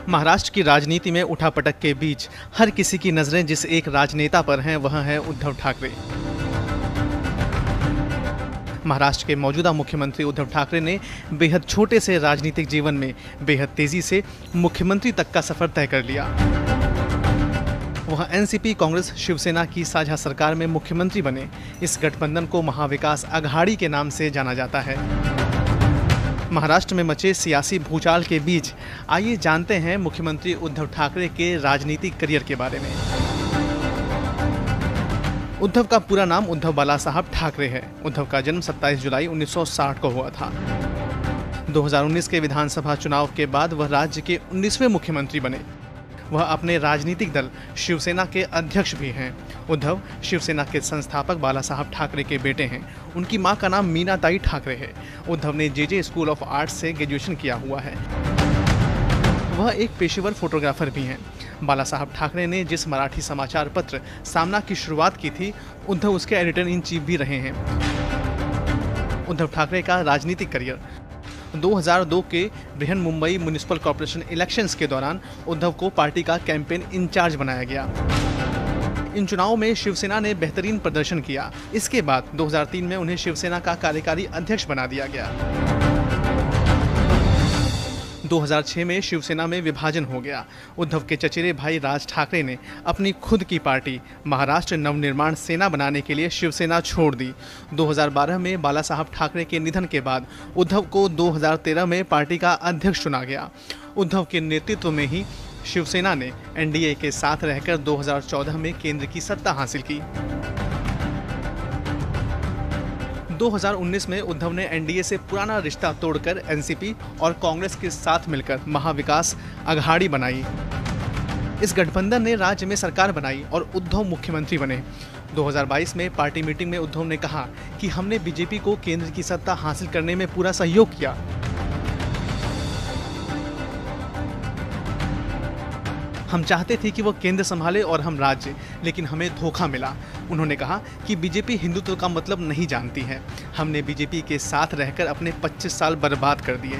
महाराष्ट्र की राजनीति में उठापटक के बीच हर किसी की नजरें जिस एक राजनेता पर हैं वह है उद्धव ठाकरे। महाराष्ट्र के मौजूदा मुख्यमंत्री उद्धव ठाकरे ने बेहद छोटे से राजनीतिक जीवन में बेहद तेजी से मुख्यमंत्री तक का सफर तय कर लिया। वह एनसीपी कांग्रेस शिवसेना की साझा सरकार में मुख्यमंत्री बने। इस गठबंधन को महाविकास अघाड़ी के नाम से जाना जाता है। महाराष्ट्र में मचे सियासी भूचाल के बीच आइए जानते हैं मुख्यमंत्री उद्धव ठाकरे के राजनीतिक करियर के बारे में। उद्धव का पूरा नाम उद्धव बालासाहब ठाकरे है। उद्धव का जन्म 27 जुलाई 1960 को हुआ था। 2019 के विधानसभा चुनाव के बाद वह राज्य के 19वें मुख्यमंत्री बने। वह अपने राजनीतिक दल शिवसेना के अध्यक्ष भी हैं। उद्धव शिवसेना के संस्थापक बालासाहब ठाकरे के बेटे हैं। उनकी मां का नाम मीनाताई ठाकरे है। उद्धव ने जेजे स्कूल ऑफ आर्ट्स से ग्रेजुएशन किया हुआ है। वह एक पेशेवर फोटोग्राफर भी हैं। बालासाहब ठाकरे ने जिस मराठी समाचार पत्र सामना की शुरुआत की थी, उद्धव उसके एडिटर इन चीफ भी रहे हैं। उद्धव ठाकरे का राजनीतिक करियर 2002 के Brihan Mumbai municipal corporation elections के दौरान उद्धव को पार्टी का कैंपेन इंचार्ज बनाया गया। इन चुनावों में शिवसेना ने बेहतरीन प्रदर्शन किया। इसके बाद 2003 में उन्हें शिवसेना का कार्यकारी अध्यक्ष बना दिया गया। 2006 में शिवसेना में विभाजन हो गया। उद्धव के चचेरे भाई राज ठाकरे ने अपनी खुद की पार्टी महाराष्ट्र नवनिर्माण सेना बनाने के लिए शिवसेना छोड़ दी। 2012 में बालासाहब ठाकरे के निधन के बाद उद्धव को 2013 में पार्टी का अध्यक्ष चुना गया। उद्धव के नेतृत्व में ही शिवसेना ने एनडीए के साथ रहकर 2014 में केंद्र की सत्ता हासिल की। 2019 में उद्धव ने एनडीए से पुराना रिश्ता तोड़कर एनसीपी और कांग्रेस के साथ मिलकर महाविकास अघाड़ी बनाई। इस गठबंधन ने राज्य में सरकार बनाई और उद्धव मुख्यमंत्री बने। 2022 में पार्टी मीटिंग में उद्धव ने कहा कि हमने बीजेपी को केंद्र की सत्ता हासिल करने में पूरा सहयोग किया। हम चाहते थे कि वो केंद्र संभाले और हम राज्य, लेकिन हमें धोखा मिला। उन्होंने कहा कि बीजेपी हिंदुत्व का मतलब नहीं जानती है। हमने बीजेपी के साथ रहकर अपने 25 साल बर्बाद कर दिए।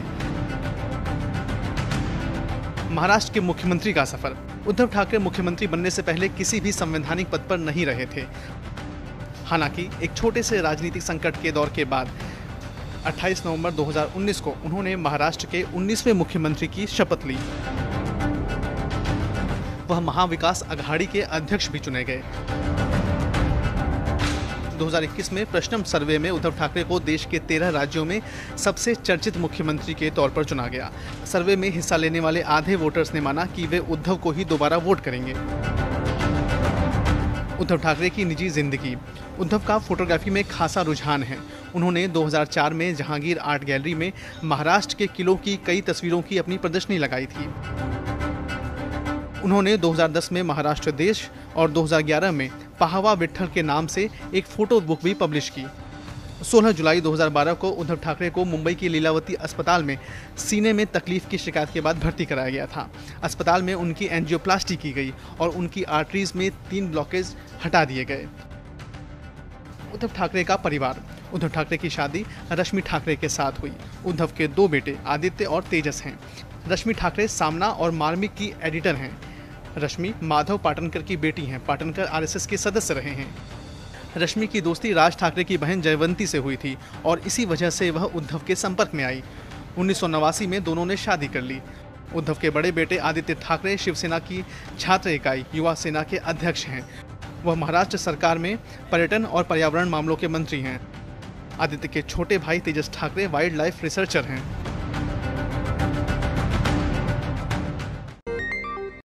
महाराष्ट्र के मुख्यमंत्री का सफर। उद्धव ठाकरे मुख्यमंत्री बनने से पहले किसी भी संवैधानिक पद पर नहीं रहे थे। हालांकि एक छोटे से राजनीतिक संकट के दौर के बाद 28 नवंबर 2019 को उन्होंने महाराष्ट्र के 19वें मुख्यमंत्री की शपथ ली। वह महाविकास अघाड़ी के अध्यक्ष भी चुने गए। 2021 में प्रश्नम सर्वे में उद्धव ठाकरे को देश के 13 राज्यों में सबसे चर्चित मुख्यमंत्री के तौर पर चुना गया। सर्वे में हिस्सा लेने वाले आधे वोटर्स ने माना कि वे उद्धव को ही दोबारा वोट करेंगे। उद्धव ठाकरे की निजी जिंदगी। उद्धव का फोटोग्राफी में खासा रुझान है। उन्होंने 2004 में जहांगीर आर्ट गैलरी में महाराष्ट्र के किलों की कई तस्वीरों की अपनी प्रदर्शनी लगाई थी। उन्होंने 2010 में महाराष्ट्र देश और 2011 में पाहवा विट्ठल के नाम से एक फोटो बुक भी पब्लिश की। 16 जुलाई 2012 को उद्धव ठाकरे को मुंबई की लीलावती अस्पताल में सीने में तकलीफ की शिकायत के बाद भर्ती कराया गया था। अस्पताल में उनकी एंजियोप्लास्टी की गई और उनकी आर्टरीज में 3 ब्लॉकेज हटा दिए गए। उद्धव ठाकरे का परिवार। उद्धव ठाकरे की शादी रश्मि ठाकरे के साथ हुई। उद्धव के 2 बेटे आदित्य और तेजस हैं। रश्मि ठाकरे सामना और मार्मिक की एडिटर हैं। रश्मि माधव पाटनकर की बेटी हैं। पाटनकर आरएसएस के सदस्य रहे हैं। रश्मि की दोस्ती राज ठाकरे की बहन जयवंती से हुई थी और इसी वजह से वह उद्धव के संपर्क में आई। 1989 में दोनों ने शादी कर ली। उद्धव के बड़े बेटे आदित्य ठाकरे शिवसेना की छात्र इकाई युवा सेना के अध्यक्ष हैं। वह महाराष्ट्र सरकार में पर्यटन और पर्यावरण मामलों के मंत्री हैं। आदित्य के छोटे भाई Tejas Thackeray wildlife researcher हैं।